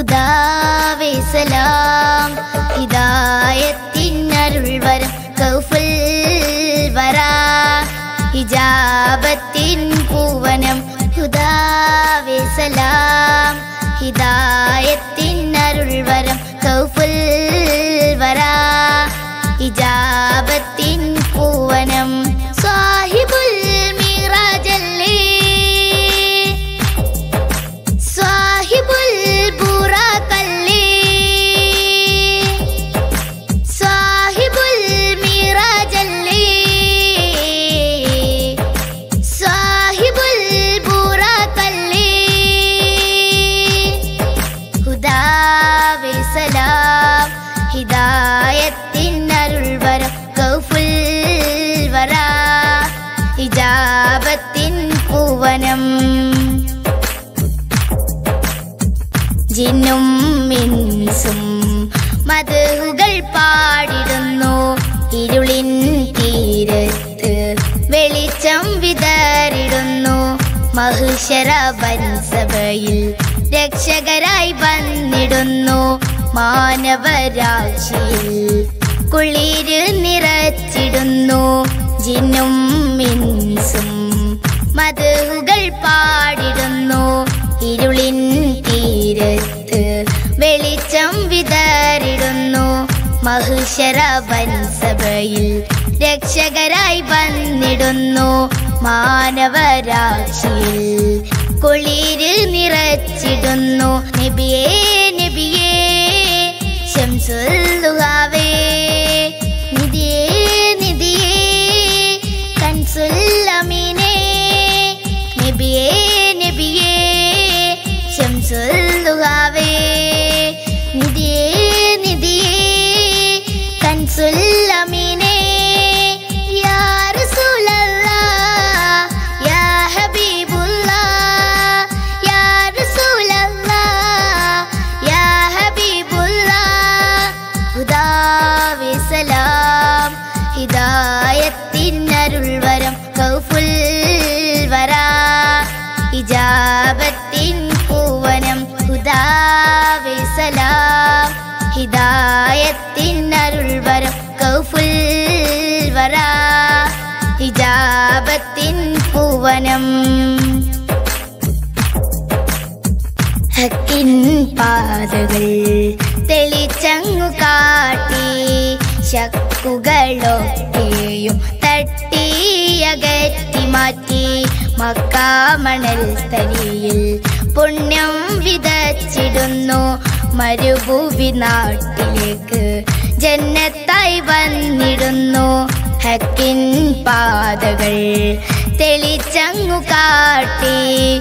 ഹുദാവേ സലാം ഹിദായത്തിൻ അരുൾവരം കൗഫുൽ വരാ ഹിജാബത്തിൻ പൂവനം ഹുദാവേ സലാം ഹിദായത്തിൻ അരുൾവരം കൗഫുൽ വരാ ഹിജാബത്തിൻ പൂവനം സാഹിബുൽ മിറാജല്ലേ സാഹിബുൽ ബുറാഖല്ലേ സാഹിബുൽ മിറാജല്ലേ സാഹിബുൽ ബുറാഖല്ലേ ഹുദാവേ സലാം ഹിദായത്തിൻ അരുൾവരം കൗഫുൽ വരാ ഹിജാബത്തിൻ പൂവനം ജിന്നും ഇൻസും മദ്ഹുകൾ പാടിടുന്നു ഇരുളിൻ തീരത്ത് വെളിച്ചം വിതറിടുന്നു മഹ്ശറ വൻസഭയിൽ രക്ഷകരായി വന്നിടുന്നു മാനവരാശിയിൽ കുളിര് നിറച്ചിടുന്നു ജിന്നും ഇൻസും മദ്ഹുകൾ പാടിടുന്നു ഇരുളിൻ തീരത്ത് വെളിച്ചം വിതറിടുന്നു മഹ്ശറ വൻസഭയിൽ രക്ഷകരായി വന്നിടുന്നു മാനവരാശിയിൽ കുളിര് നിറച്ചിടുന്നു നബിയേ നബിയേ ശംസുൽ ദുഹാവേ നിധിയേ നിധിയേ കൻസുൽ അമീനേ നബിയേ നബിയേ ശംസുൽ ദുഹാവേ നിധിയേ നിധിയേ കൻസുൽ അമീനേ യാ റസൂലല്ലാഹ് യാ ഹബീബുല്ലാഹ് യാ റസൂലല്ലാഹ് യാ ഹബീബുല്ലാഹ് ഹുദാവേ സലാം ഹിദായത്തിൻ അരുൾവരം കൗഫുൽ വരാ ഹിജാബത്തിൻ പൂവനം ഹുദാവേ സലാം ഹിദായത്തിൻ അരുൾവരം കൗഫുൽ വരാ ഹിജാബത്തിൻ പൂവനം ഹക്കിൻ പാതകൾ തെളിച്ചങ്ങു കാട്ടി ശക്കുകളൊക്കെയും തട്ടിയകറ്റി മാറ്റി മക്കാമണൽ തരിയിൽ പുണ്യം വിതച്ചിടുന്നു മരുഭൂവി നാട്ടിലേക്ക് ജന്നത്തായി വന്നിടുന്നു ഹക്കിൻ പാതകൾ തെളിച്ചങ്ങു കാട്ടി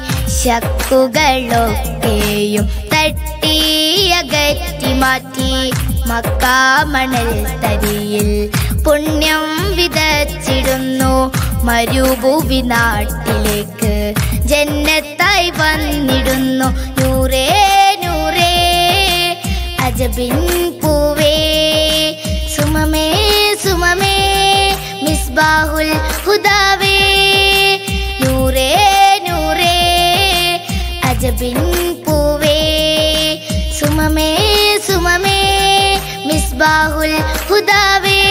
ശക്കുകളൊക്കെയും തട്ടിയകറ്റി മാറ്റി മക്കാമണൽ തരിയിൽ പുണ്യം വിതച്ചിടുന്നു മരുഭൂവി നാട്ടിലേക്ക് ജന്നത്തായി വന്നിടുന്നു നൂറേ നൂറേ അജബിൻ പൂവേ സുമമേ സുമമേ മിസ്ബാഹുൽ ഹുദാവേ നൂറേ നൂറേ അജബിൻ പൂവേ സുമമേ സുമമേ മിസ്ബാഹുൽ ഹുദാവേ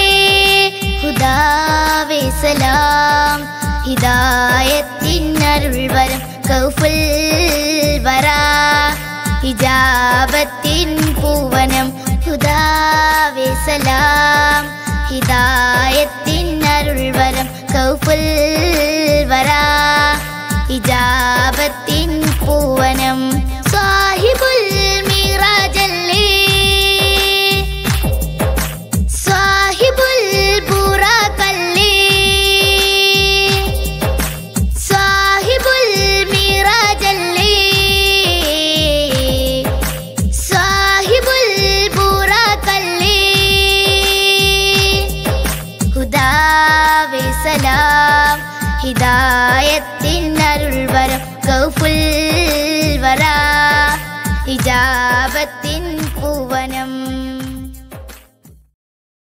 ഹുദാവേ സലാം ഹിദായത്തിൻ അരുൾവരം കൗഫുൽ വരാ ഹിജാബത്തിൻ പൂവനം ഹുദാവേ സലാം ഹിദായത്തിൻ അരുൾവരം കൗഫുൽ വരാ ഹിജാബത്തിൻ പൂവനം സാഹിബുൽ മിറാജല്ലേ സാഹിബുൽ ബുറാഖല്ലേ സാഹിബുൽ മിറാജല്ലേ സാഹിബുൽ ബുറാഖല്ലേ ഹുദാവേ സലാം ഹിദായത്തിൻ അരുൾവരം കൗഫുൽ വരാ ഹിജാബത്തിൻ